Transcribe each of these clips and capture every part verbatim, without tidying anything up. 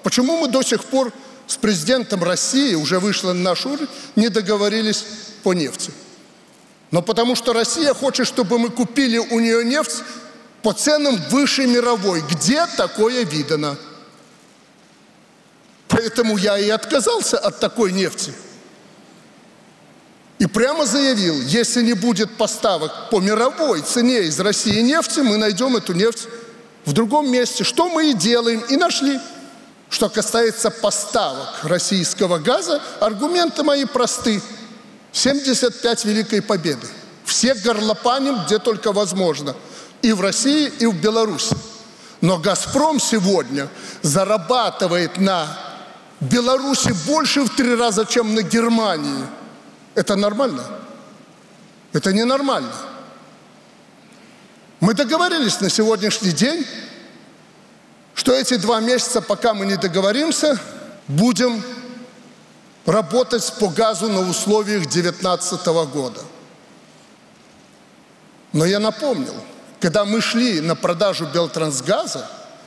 Почему мы до сих пор с президентом России, уже вышло на наш уровень, не договорились по нефти? Но потому что Россия хочет, чтобы мы купили у нее нефть по ценам выше мировой. Где такое видано? Поэтому я и отказался от такой нефти. И прямо заявил, если не будет поставок по мировой цене из России нефти, мы найдем эту нефть в другом месте. Что мы и делаем, и нашли. Что касается поставок российского газа, аргументы мои просты. семьдесят пять Великой Победы. Все горлопаним, где только возможно. И в России, и в Беларуси. Но «Газпром» сегодня зарабатывает на Беларуси больше в три раза, чем на Германии. Это нормально? Это ненормально. Мы договорились на сегодняшний день, что эти два месяца, пока мы не договоримся, будем работать по газу на условиях две тысячи девятнадцатого года. Но я напомнил, когда мы шли на продажу Белтрансгаза,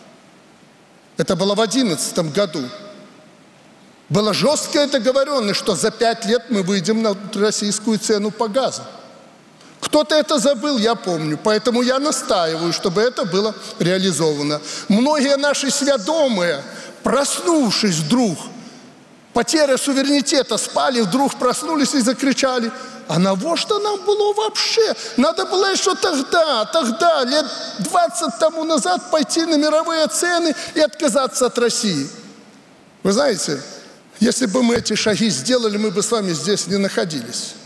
это было в две тысячи одиннадцатом году, была жесткая договоренность, что за пять лет мы выйдем на российскую цену по газу. Кто-то это забыл, я помню, поэтому я настаиваю, чтобы это было реализовано. Многие наши сведомые, проснувшись вдруг, потеря суверенитета, спали, вдруг проснулись и закричали: а навошта нам было вообще? Надо было еще тогда, тогда, лет двадцать тому назад пойти на мировые цены и отказаться от России. Вы знаете, если бы мы эти шаги сделали, мы бы с вами здесь не находились.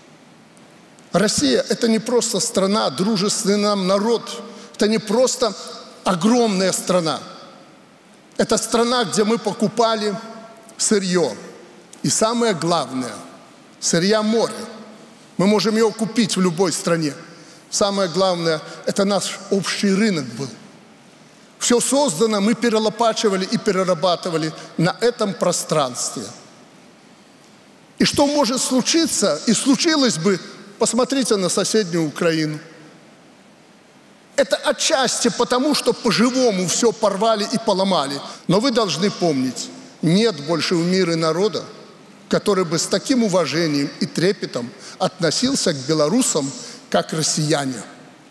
Россия – это не просто страна, дружественный нам народ. Это не просто огромная страна. Это страна, где мы покупали сырье. И самое главное – сырья море. Мы можем его купить в любой стране. Самое главное – это наш общий рынок был. Все создано, мы перелопачивали и перерабатывали на этом пространстве. И что может случиться, и случилось бы, посмотрите на соседнюю Украину. Это отчасти потому, что по-живому все порвали и поломали. Но вы должны помнить, нет больше в мире народа, который бы с таким уважением и трепетом относился к белорусам, как россияне.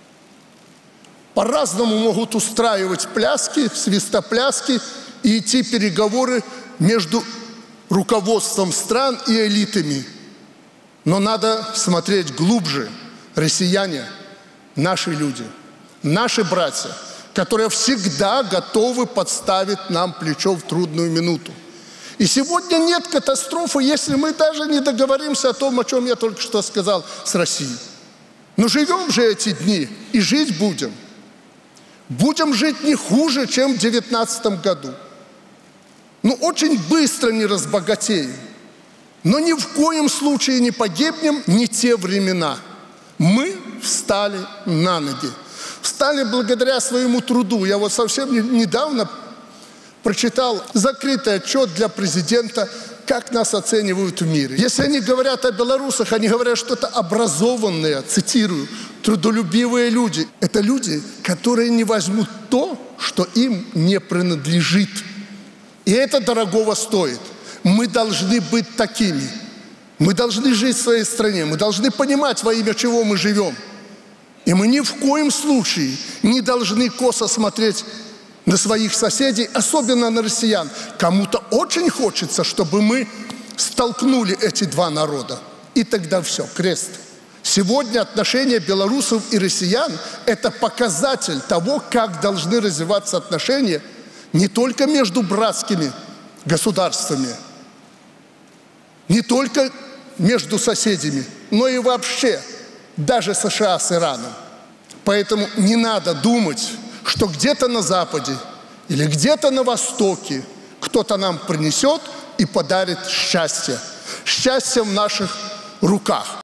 По-разному могут устраивать пляски, свистопляски и идти переговоры между руководством стран и элитами. Но надо смотреть глубже. Россияне – наши люди, наши братья, которые всегда готовы подставить нам плечо в трудную минуту. И сегодня нет катастрофы, если мы даже не договоримся о том, о чем я только что сказал, с Россией. Но живем же эти дни и жить будем. Будем жить не хуже, чем в две тысячи девятнадцатом году. Ну, очень быстро не разбогатеем. Но ни в коем случае не погибнем, не те времена. Мы встали на ноги. Встали благодаря своему труду. Я вот совсем недавно прочитал закрытый отчет для президента, как нас оценивают в мире. Если они говорят о белорусах, они говорят, что это образованные, цитирую, трудолюбивые люди. Это люди, которые не возьмут то, что им не принадлежит. И это дорогого стоит. Мы должны быть такими. Мы должны жить в своей стране. Мы должны понимать, во имя чего мы живем. И мы ни в коем случае не должны косо смотреть на своих соседей, особенно на россиян. Кому-то очень хочется, чтобы мы столкнули эти два народа. И тогда все, крест. Сегодня отношения белорусов и россиян – это показатель того, как должны развиваться отношения не только между братскими государствами, не только между соседями, но и вообще даже США с Ираном. Поэтому не надо думать, что где-то на Западе или где-то на Востоке кто-то нам принесет и подарит счастье. Счастье в наших руках.